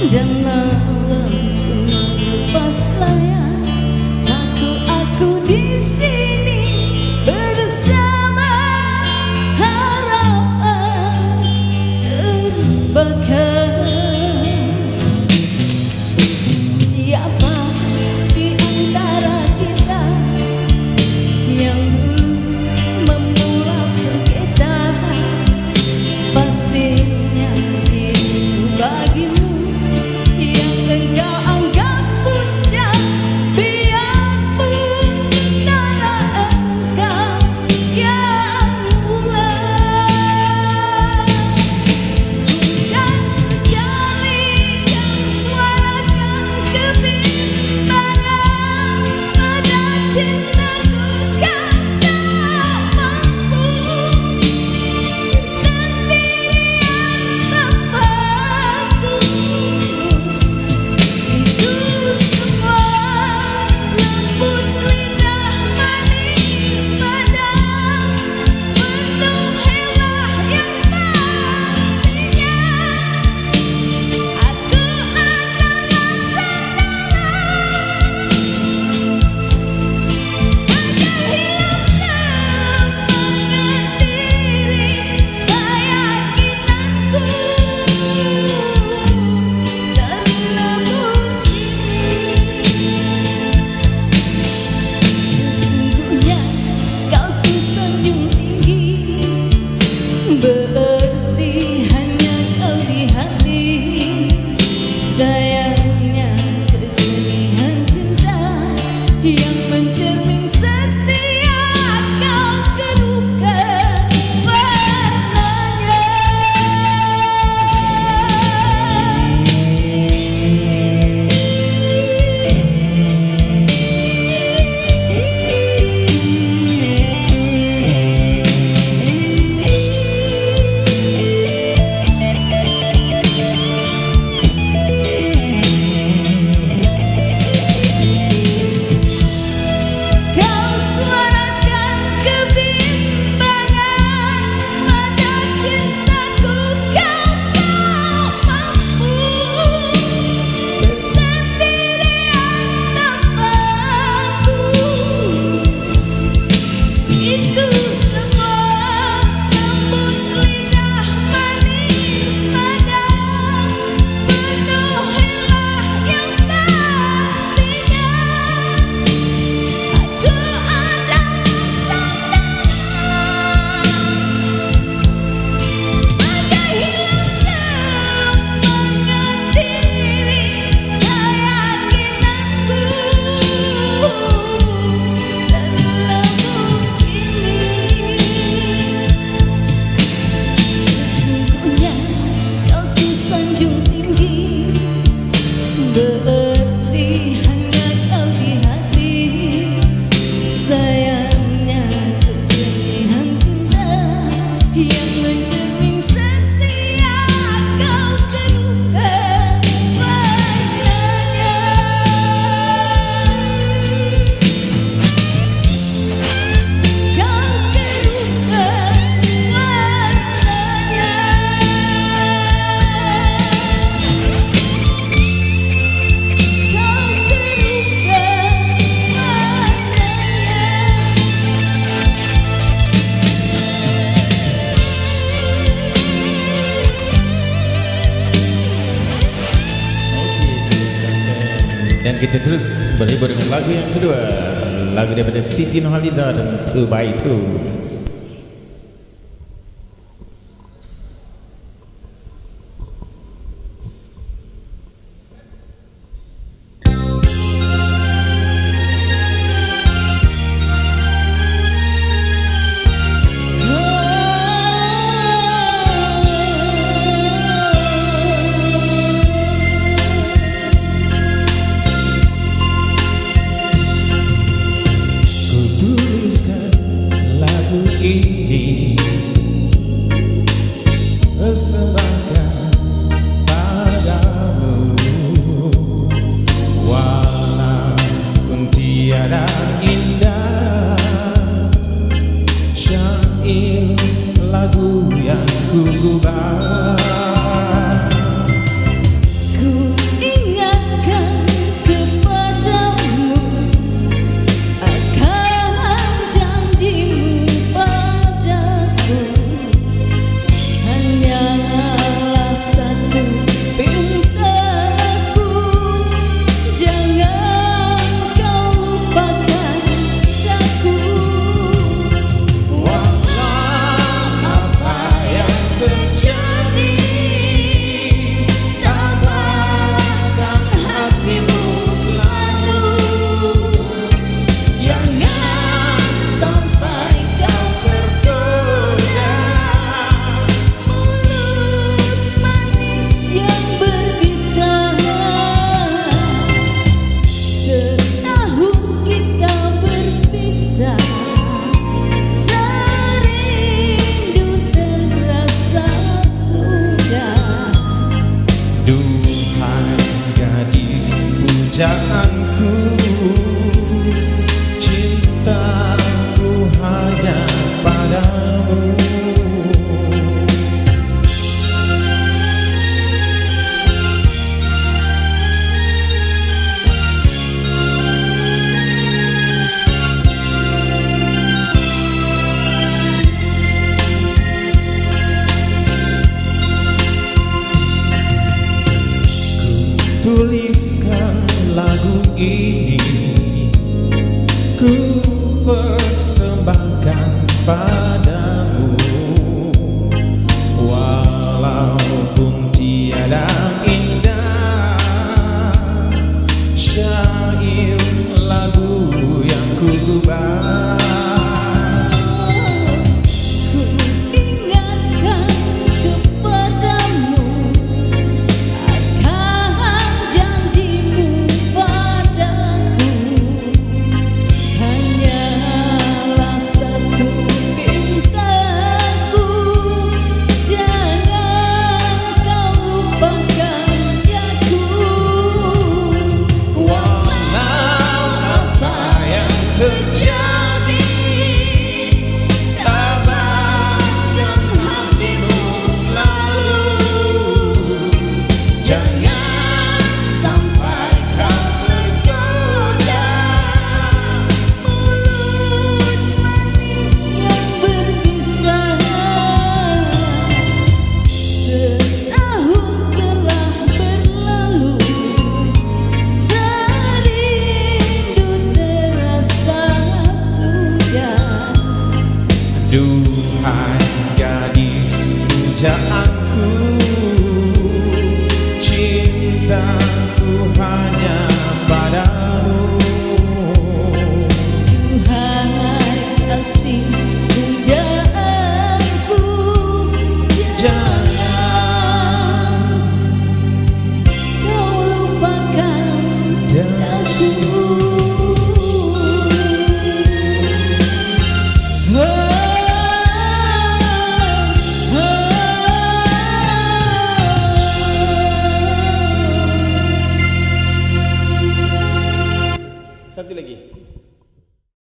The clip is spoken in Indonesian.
dan malam melepas layar, takut aku di sini bersama harapan terbakar. Siapa di antara kita yang memulai sengketa? Pastinya itu bagimu yang engkau anggap puncak. Biarpun antara engkau yang mulai, dan sekali kau suarakan kebimbangan pada cintaku, kau tak mampu sendirian tanpaku. Itu semua lembut lidah manis padam, penuhilah yang pastinya aku adalah saudara. Agar hilang semangat diri, keyakinanku terlebur sesungguhnya kau tersenyum tinggi, berarti hanya kau di hati. Sayangnya kejenihan cinta yang mencermin setiap kau keruhkan warnanya. Kau suarakan kebimbangan pada cintaku, kau tak mampu bersendirian tanpaku. Itu semua lembut lidah manis padam, penuhilah yang pastinya aku adalah saudara. Agar hilang semangat diri, keyakinanku terlebur kini. Sesungguhnya kau tersanjung tinggi, berarti hanya kau di hati. Sayangnya kejenihan cinta yang mencermin setiap kau keruhkan warnanya. Kau keruhkan warnanya. Kau keruhkan Dan kita terus berhibur dengan lagu yang kedua, lagu daripada Siti Nurhaliza dan 2x2. Ku tuliskan lagu pujaanku, cintaku hanya padamu. Tuliskan lagu ini, ku persembahkan padamu, walaupun tiada indah syair lagu yang ku ubah. Duhai gadis pujaanku,